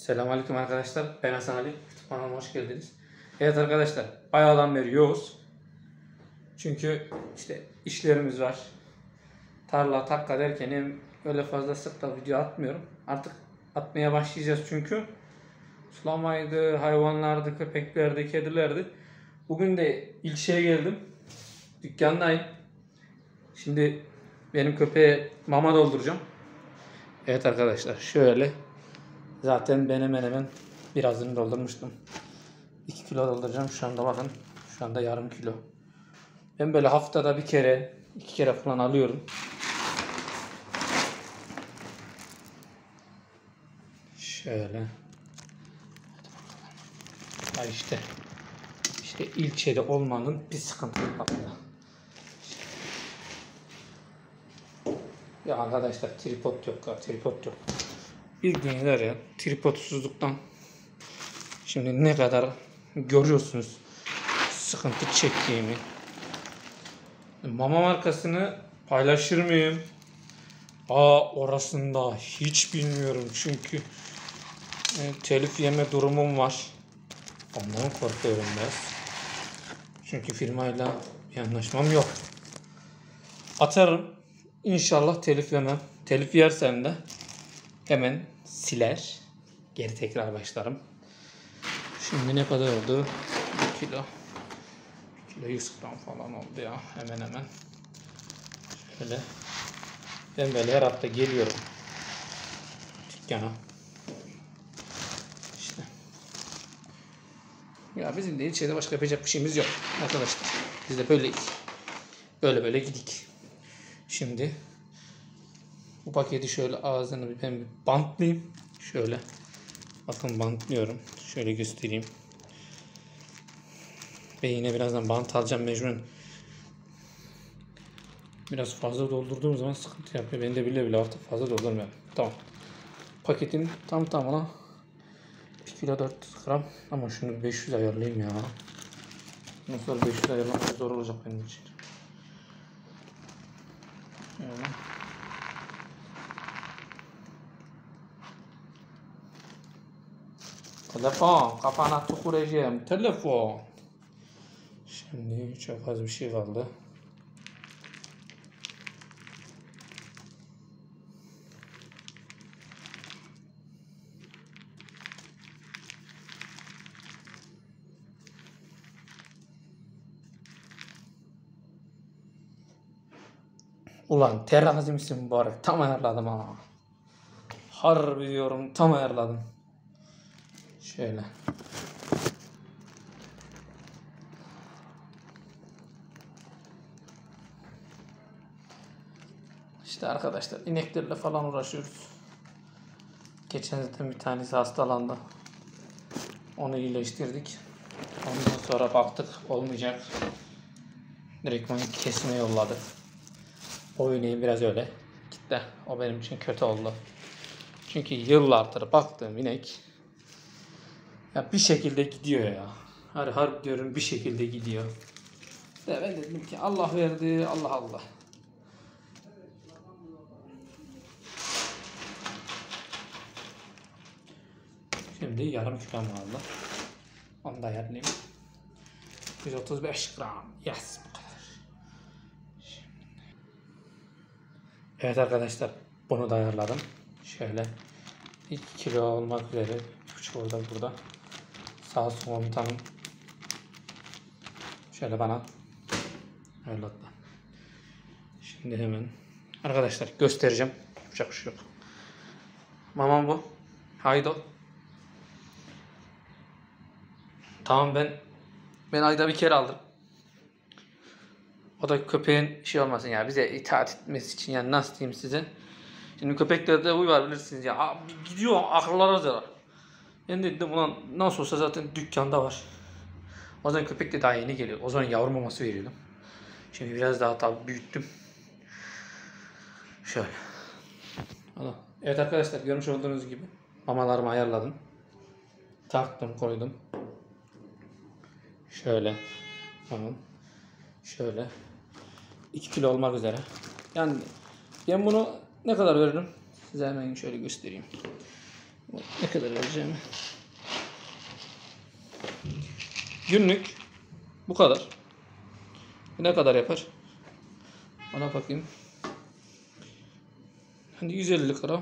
Selamünaleyküm arkadaşlar. Ben Hasan Ali. Kanalıma hoş geldiniz. Evet arkadaşlar, bayağıdan beri yoğuz. Çünkü işte işlerimiz var. Tarla takka derken hem öyle fazla sık da video atmıyorum. Artık atmaya başlayacağız çünkü sulamaydı, hayvanlardı, köpeklerdi, kedilerdi. Bugün de ilçeye geldim. Dükkandayım. Şimdi benim köpeğe mama dolduracağım. Evet arkadaşlar, şöyle. Zaten ben hemen birazını doldurmuştum. 2 kilo dolduracağım şu anda, bakın. Şu anda yarım kilo. Ben böyle haftada bir kere, 2 kere falan alıyorum. Şöyle. Ha işte ilçede olmanın bir sıkıntısı var. Ya arkadaşlar, tripod yok ya, tripod yok. Bildiğiniz ya, tripodsuzluktan şimdi ne kadar görüyorsunuz sıkıntı çektiğimi. Mama markasını paylaşır mıyım? Orasını da hiç bilmiyorum çünkü telif yeme durumum var. Ondan korkuyorum biraz. Çünkü firmayla bir anlaşmam yok. Atarım. İnşallah telif yemem. Telif yersem de hemen siler. Geri tekrar başlarım. Şimdi ne kadar oldu? 1 kilo. 1 kilo 100 gram falan oldu ya. Hemen. Şöyle. Ben böyle her hafta geliyorum dükkana. İşte. Ya bizim de ilçede başka yapacak bir şeyimiz yok arkadaşlar. Biz de böyleyiz. Böyle gidik. Şimdi bu paketi şöyle ağzını ben bir bantlayayım. Şöyle. Bakın bantlıyorum. Şöyle göstereyim. Ve yine birazdan bant alacağım mecburen. Biraz fazla doldurduğum zaman sıkıntı yapıyor. Ben de bile artık fazla doldurmuyorum. Tamam. Paketin tam tamına 1 kilo 400 gram. Ama şunu 500 ayarlayayım ya. Nasıl 500 ayarlamak zor olacak benim için. Şöyle. Telefon. Kafana tüküreceğim. Telefon. Şimdi çok az bir şey kaldı. Ulan terazi misin mübarek? Tam ayarladım ha. Harbi diyorum, tam ayarladım. Şöyle. İşte arkadaşlar, ineklerle falan uğraşıyoruz. Geçen zaten bir tanesi hastalandı. Onu iyileştirdik. Ondan sonra baktık olmayacak. Direkt onu kesmeye yolladık. O ineği biraz öyle gitti. O benim için kötü oldu. Çünkü yıllardır baktığım inek ya bir şekilde gidiyor ya. Harbi diyorum, bir şekilde gidiyor. Ve ben dedim ki Allah verdi, Allah. Şimdi yarım kilo aldı. Onu da ayarlayayım. 135 gram. Yes, bu kadar. Evet arkadaşlar, bunu da ayarladım. Şöyle 2 kilo olmak üzere. 1,5 burada. Sağ olsun komutanım. Şöyle bana ayarladı. Şimdi hemen arkadaşlar göstereceğim. Yapacak bir şey yok. Mamam bu. Haydo. Tamam, ben ayda bir kere aldım. O da köpeğin şey olmasın ya, bize itaat etmesi için, yani nasıl diyeyim size. Şimdi köpeklerde huy var, bilirsiniz ya. Abi gidiyor, akıllara zarar. Ben de dedim ulan nasıl olsa zaten dükkanda var. O zaman köpek de daha yeni geliyor. O zaman yavru maması veriyordum. Şimdi biraz daha tabii büyüttüm. Şöyle. Evet arkadaşlar, görmüş olduğunuz gibi mamalarımı ayarladım. Taktım, koydum. Şöyle. Tamam. Şöyle. 2 kilo olmak üzere. Yani ben bunu ne kadar veririm? Size hemen şöyle göstereyim. Ne kadar vereceğim? Günlük bu kadar. Ne kadar yapar? Ona bakayım. Hani 150 gram.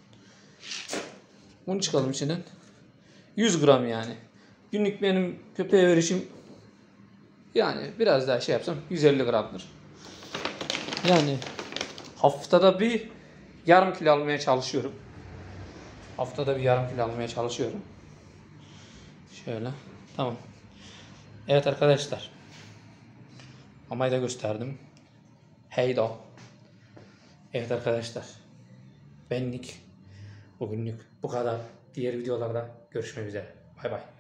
Bunu çıkalım içinden. 100 gram yani. Günlük benim köpeğe verişim yani biraz daha şey yapsam 150 gramdır. Yani haftada bir yarım kilo almaya çalışıyorum. Haftada bir yarım kilo almaya çalışıyorum. Şöyle. Tamam. Evet arkadaşlar. Mamayı da gösterdim. Heydo. Evet arkadaşlar. Benlik bugünlük bu kadar. Diğer videolarda görüşmek üzere. Bay bay.